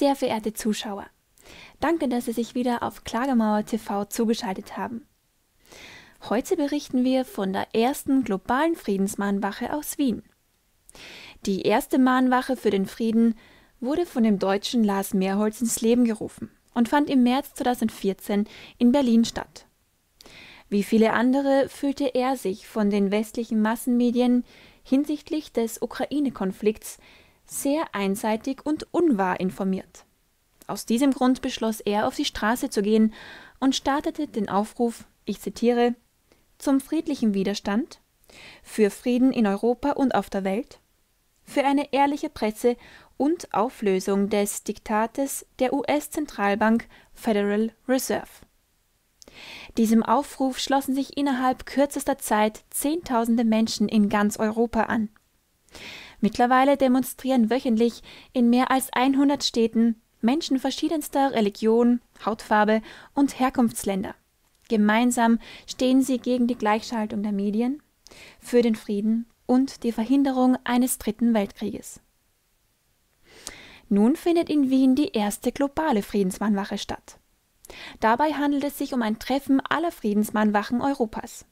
sehr verehrte Zuschauer. Danke, dass Sie sich wieder auf Klagemauer TV zugeschaltet haben. Heute berichten wir von der ersten globalen Friedensmahnwache aus Wien. Die erste Mahnwache für den Frieden wurde von dem Deutschen Lars Mehrholz ins Leben gerufen und fand im März 2014 in Berlin statt. Wie viele andere fühlte er sich von den westlichen Massenmedien hinsichtlich des Ukraine-Konflikts sehr einseitig und unwahr informiert. Aus diesem Grund beschloss er, auf die Straße zu gehen und startete den Aufruf, ich zitiere, zum friedlichen Widerstand, für Frieden in Europa und auf der Welt, für eine ehrliche Presse und Auflösung des Diktates der US-Zentralbank Federal Reserve. Diesem Aufruf schlossen sich innerhalb kürzester Zeit Zehntausende Menschen in ganz Europa an. Mittlerweile demonstrieren wöchentlich in mehr als 100 Städten Menschen verschiedenster Religion, Hautfarbe und Herkunftsländer. Gemeinsam stehen sie gegen die Gleichschaltung der Medien, für den Frieden und die Verhinderung eines dritten Weltkrieges. Nun findet in Wien die erste globale Friedensmahnwache statt. Dabei handelt es sich um ein Treffen aller Friedensmahnwachen Europas.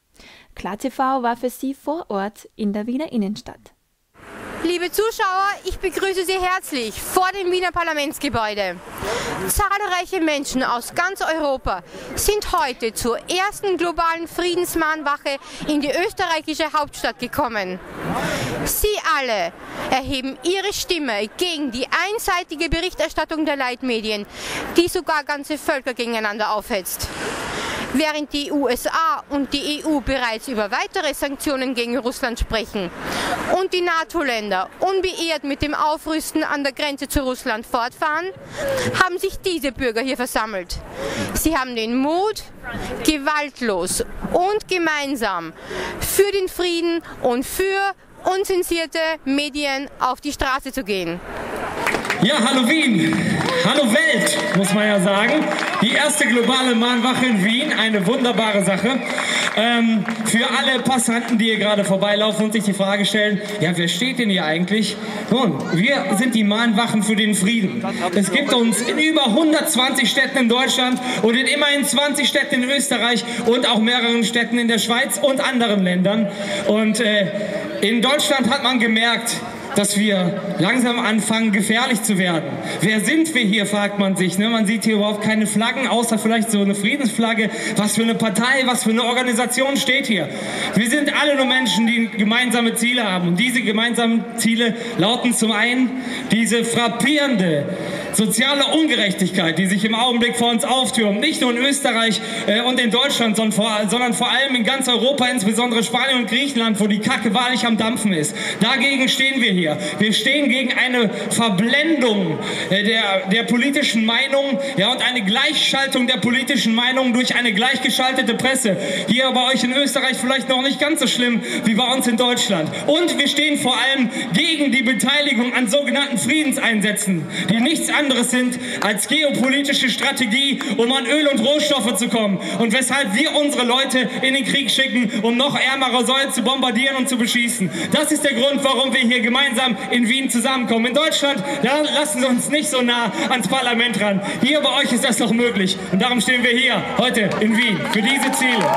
KlarTV war für Sie vor Ort in der Wiener Innenstadt. Liebe Zuschauer, ich begrüße Sie herzlich vor dem Wiener Parlamentsgebäude. Zahlreiche Menschen aus ganz Europa sind heute zur ersten globalen Friedensmahnwache in die österreichische Hauptstadt gekommen. Sie alle erheben ihre Stimme gegen die einseitige Berichterstattung der Leitmedien, die sogar ganze Völker gegeneinander aufhetzt. Während die USA und die EU bereits über weitere Sanktionen gegen Russland sprechen und die NATO-Länder unbeirrt mit dem Aufrüsten an der Grenze zu Russland fortfahren, haben sich diese Bürger hier versammelt. Sie haben den Mut, gewaltlos und gemeinsam für den Frieden und für unzensierte Medien auf die Straße zu gehen. Ja, hallo Wien, hallo Welt, muss man ja sagen. Die erste globale Mahnwache in Wien, eine wunderbare Sache. Für alle Passanten, die hier gerade vorbeilaufen und sich die Frage stellen, ja, wer steht denn hier eigentlich? Nun, wir sind die Mahnwachen für den Frieden. Es gibt uns in über 120 Städten in Deutschland und in immerhin 20 Städten in Österreich und auch mehreren Städten in der Schweiz und anderen Ländern. Und in Deutschland hat man gemerkt, dass wir langsam anfangen, gefährlich zu werden. Wer sind wir hier, fragt man sich. Ne? Man sieht hier überhaupt keine Flaggen, außer vielleicht so eine Friedensflagge. Was für eine Partei, was für eine Organisation steht hier? Wir sind alle nur Menschen, die gemeinsame Ziele haben. Und diese gemeinsamen Ziele lauten zum einen diese frappierende soziale Ungerechtigkeit, die sich im Augenblick vor uns auftürmt. Nicht nur in Österreich und in Deutschland, sondern vor allem in ganz Europa, insbesondere Spanien und Griechenland, wo die Kacke wahrlich am Dampfen ist. Dagegen stehen wir hier. Wir stehen gegen eine Verblendung der politischen Meinung, ja, und eine Gleichschaltung der politischen Meinung durch eine gleichgeschaltete Presse. Hier bei euch in Österreich vielleicht noch nicht ganz so schlimm wie bei uns in Deutschland. Und wir stehen vor allem gegen die Beteiligung an sogenannten Friedenseinsätzen, die nichts anderes sind als geopolitische Strategie, um an Öl und Rohstoffe zu kommen. Und weshalb wir unsere Leute in den Krieg schicken, um noch ärmere Säule zu bombardieren und zu beschießen. Das ist der Grund, warum wir hier gemeinsam in Wien zusammenkommen. In Deutschland, da lassen Sie uns nicht so nah ans Parlament ran. Hier bei euch ist das noch möglich. Und darum stehen wir hier heute in Wien für diese Ziele.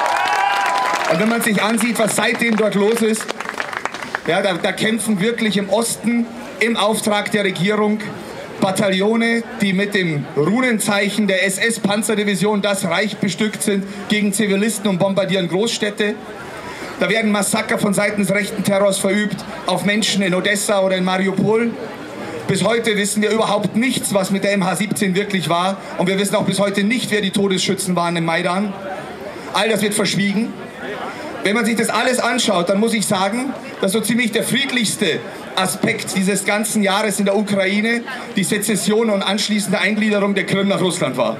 Und wenn man sich ansieht, was seitdem dort los ist, ja, da kämpfen wirklich im Osten im Auftrag der Regierung Bataillone, die mit dem Runenzeichen der SS-Panzerdivision Das Reich bestückt sind, gegen Zivilisten und bombardieren Großstädte. Da werden Massaker von Seiten des rechten Terrors verübt auf Menschen in Odessa oder in Mariupol. Bis heute wissen wir überhaupt nichts, was mit der MH17 wirklich war. Und wir wissen auch bis heute nicht, wer die Todesschützen waren im Maidan. All das wird verschwiegen. Wenn man sich das alles anschaut, dann muss ich sagen, dass so ziemlich der friedlichste Aspekt dieses ganzen Jahres in der Ukraine die Sezession und anschließende Eingliederung der Krim nach Russland war.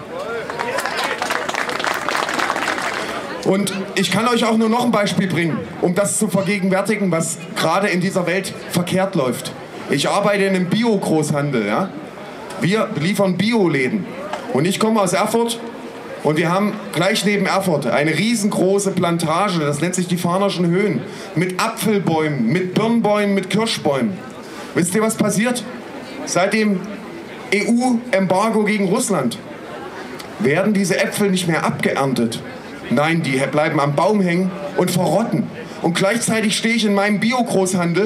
Und ich kann euch auch nur noch ein Beispiel bringen, um das zu vergegenwärtigen, was gerade in dieser Welt verkehrt läuft. Ich arbeite in einem Bio-Großhandel. Ja? Wir liefern Bioläden. Und ich komme aus Erfurt und wir haben gleich neben Erfurt eine riesengroße Plantage, das nennt sich die Farnerschen Höhen, mit Apfelbäumen, mit Birnbäumen, mit Kirschbäumen. Wisst ihr, was passiert? Seit dem EU-Embargo gegen Russland. Werden diese Äpfel nicht mehr abgeerntet? Nein, die bleiben am Baum hängen und verrotten. Und gleichzeitig stehe ich in meinem Bio-Großhandel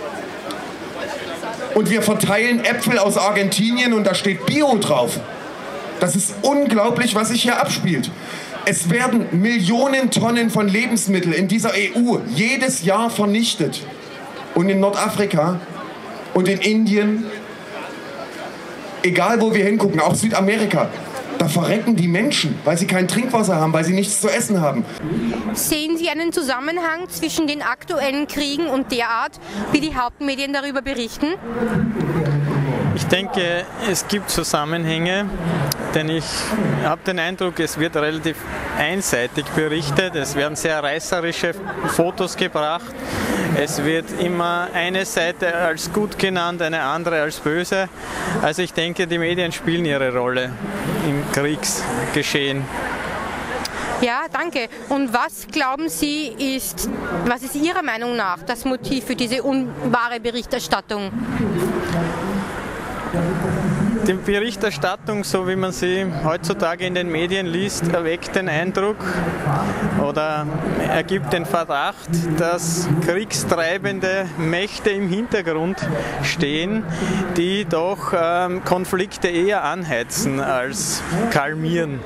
und wir verteilen Äpfel aus Argentinien und da steht Bio drauf. Das ist unglaublich, was sich hier abspielt. Es werden Millionen Tonnen von Lebensmitteln in dieser EU jedes Jahr vernichtet. Und in Nordafrika und in Indien, egal wo wir hingucken, auch Südamerika, da verrecken die Menschen, weil sie kein Trinkwasser haben, weil sie nichts zu essen haben. Sehen Sie einen Zusammenhang zwischen den aktuellen Kriegen und der Art, wie die Hauptmedien darüber berichten? Ich denke, es gibt Zusammenhänge, denn ich habe den Eindruck, es wird relativ einseitig berichtet, es werden sehr reißerische Fotos gebracht, es wird immer eine Seite als gut genannt, eine andere als böse. Also ich denke, die Medien spielen ihre Rolle im Kriegsgeschehen. Ja, danke. Und was glauben Sie was ist Ihrer Meinung nach das Motiv für diese unwahre Berichterstattung? Die Berichterstattung, so wie man sie heutzutage in den Medien liest, erweckt den Eindruck oder ergibt den Verdacht, dass kriegstreibende Mächte im Hintergrund stehen, die doch Konflikte eher anheizen als kalmieren.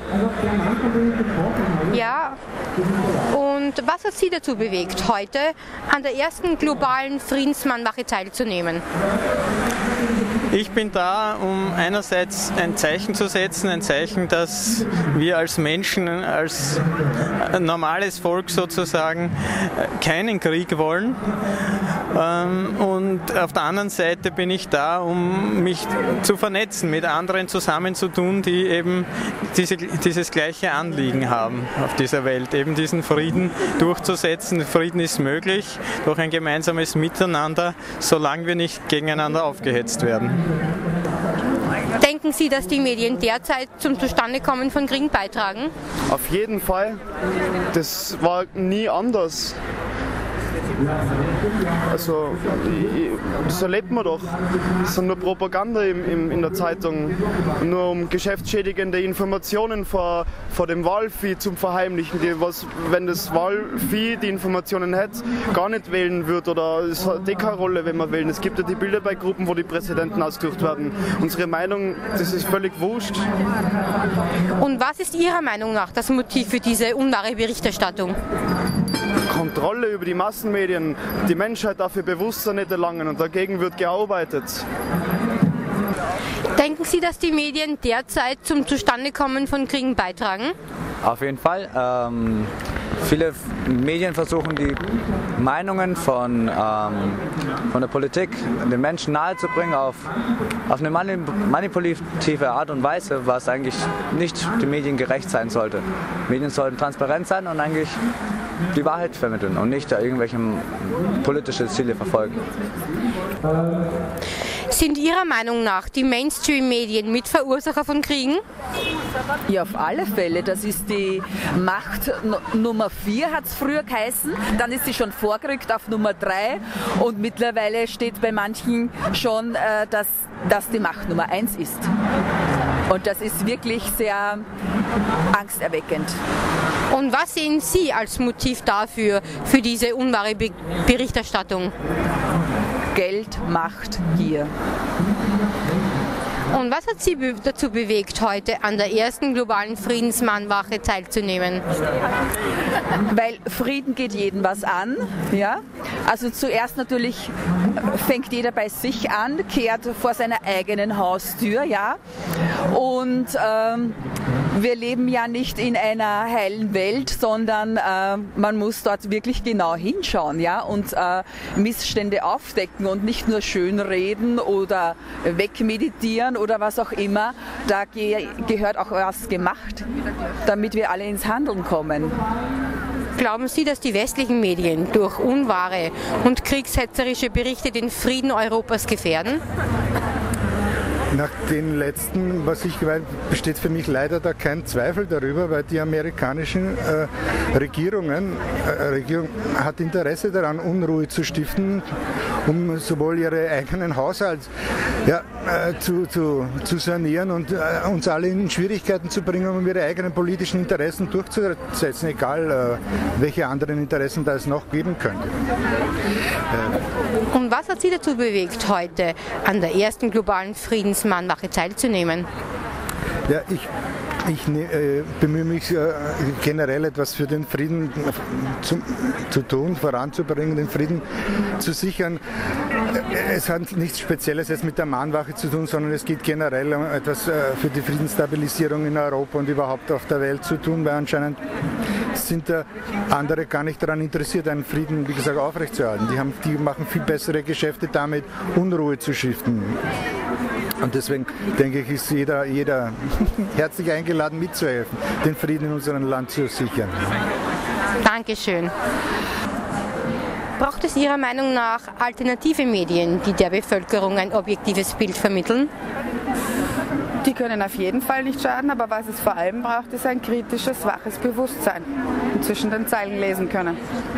Ja, und was hat Sie dazu bewegt, heute an der ersten globalen Friedensmahnwache teilzunehmen? Ich bin da, um einerseits ein Zeichen zu setzen, ein Zeichen, dass wir als Menschen, als normales Volk sozusagen, keinen Krieg wollen. Und auf der anderen Seite bin ich da, um mich zu vernetzen, mit anderen zusammenzutun, die eben dieses gleiche Anliegen haben auf dieser Welt, eben diesen Frieden durchzusetzen. Frieden ist möglich durch ein gemeinsames Miteinander, solange wir nicht gegeneinander aufgehetzt werden. Denken Sie, dass die Medien derzeit zum Zustandekommen von Kriegen beitragen? Auf jeden Fall. Das war nie anders. Also, das erlebt man doch. Das ist nur Propaganda in der Zeitung, nur um geschäftsschädigende Informationen vor dem Wahlvieh zum Verheimlichen. Wenn das Wahlvieh die Informationen hätte, gar nicht wählen wird oder es hat keine Rolle, wenn man wählen. Es gibt ja die Bilder bei Gruppen, wo die Präsidenten ausgesucht werden. Unsere Meinung, das ist völlig wurscht. Und was ist Ihrer Meinung nach das Motiv für diese unwahre Berichterstattung? Kontrolle über die Massenmedien, die Menschheit dafür Bewusstsein nicht erlangen und dagegen wird gearbeitet. Denken Sie, dass die Medien derzeit zum Zustandekommen von Kriegen beitragen? Auf jeden Fall. Viele Medien versuchen, die Meinungen von der Politik den Menschen nahezubringen auf eine manipulative Art und Weise, was eigentlich nicht den Medien gerecht sein sollte. Medien sollten transparent sein und eigentlich die Wahrheit vermitteln und nicht da irgendwelche politische Ziele verfolgen. Sind Ihrer Meinung nach die Mainstream-Medien Mitverursacher von Kriegen? Ja, auf alle Fälle. Das ist die Macht Nummer 4, hat es früher geheißen. Dann ist sie schon vorgerückt auf Nummer 3 und mittlerweile steht bei manchen schon, dass die Macht Nummer 1 ist. Und das ist wirklich sehr angsterweckend. Und was sehen Sie als Motiv dafür, für diese unwahre Berichterstattung? Geld, Macht, Gier. Und was hat Sie dazu bewegt, heute an der ersten globalen Friedensmahnwache teilzunehmen? Weil Frieden geht jeden was an. Ja? Also zuerst natürlich fängt jeder bei sich an, kehrt vor seiner eigenen Haustür. Ja? Und wir leben ja nicht in einer heilen Welt, sondern man muss dort wirklich genau hinschauen, ja? Und Missstände aufdecken und nicht nur schönreden oder wegmeditieren oder was auch immer. Da gehört auch was gemacht, damit wir alle ins Handeln kommen. Glauben Sie, dass die westlichen Medien durch unwahre und kriegshetzerische Berichte den Frieden Europas gefährden? Nach den letzten, was ich weiß, besteht für mich leider da kein Zweifel darüber, weil die amerikanischen Regierung hat Interesse daran, Unruhe zu stiften, um sowohl ihre eigenen Haushalte zu sanieren und uns alle in Schwierigkeiten zu bringen, um ihre eigenen politischen Interessen durchzusetzen, egal welche anderen Interessen da es noch geben könnte. Und was hat Sie dazu bewegt, heute an der ersten globalen Friedensmahnwache teilzunehmen? Ja, ich bemühe mich generell etwas für den Frieden zu tun, voranzubringen, den Frieden zu sichern. Es hat nichts Spezielles jetzt mit der Mahnwache zu tun, sondern es geht generell um etwas für die Friedensstabilisierung in Europa und überhaupt auf der Welt zu tun, weil anscheinend sind da andere gar nicht daran interessiert, einen Frieden, wie gesagt, aufrechtzuerhalten. Die machen viel bessere Geschäfte damit, Unruhe zu stiften. Und deswegen denke ich, ist jeder herzlich eingeladen mitzuhelfen, den Frieden in unserem Land zu sichern. Dankeschön. Braucht es Ihrer Meinung nach alternative Medien, die der Bevölkerung ein objektives Bild vermitteln? Die können auf jeden Fall nicht schaden, aber was es vor allem braucht, ist ein kritisches, waches Bewusstsein und zwischen den Zeilen lesen können.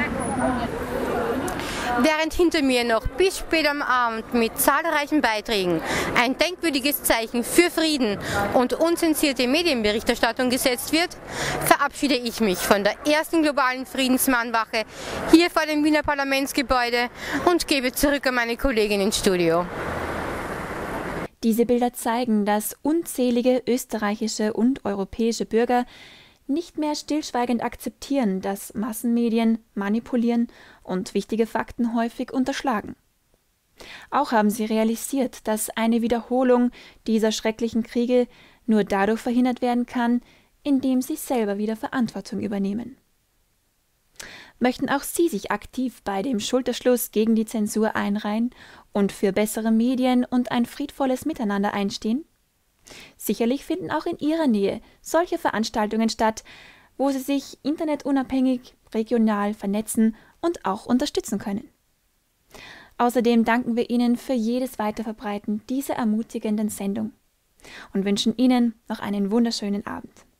Während hinter mir noch bis spät am Abend mit zahlreichen Beiträgen ein denkwürdiges Zeichen für Frieden und unzensierte Medienberichterstattung gesetzt wird, verabschiede ich mich von der ersten globalen Friedensmahnwache hier vor dem Wiener Parlamentsgebäude und gebe zurück an meine Kollegin ins Studio. Diese Bilder zeigen, dass unzählige österreichische und europäische Bürger nicht mehr stillschweigend akzeptieren, dass Massenmedien manipulieren und wichtige Fakten häufig unterschlagen. Auch haben sie realisiert, dass eine Wiederholung dieser schrecklichen Kriege nur dadurch verhindert werden kann, indem sie selber wieder Verantwortung übernehmen. Möchten auch Sie sich aktiv bei dem Schulterschluss gegen die Zensur einreihen und für bessere Medien und ein friedvolles Miteinander einstehen? Sicherlich finden auch in Ihrer Nähe solche Veranstaltungen statt, wo Sie sich internetunabhängig, regional vernetzen und auch unterstützen können. Außerdem danken wir Ihnen für jedes Weiterverbreiten dieser ermutigenden Sendung und wünschen Ihnen noch einen wunderschönen Abend.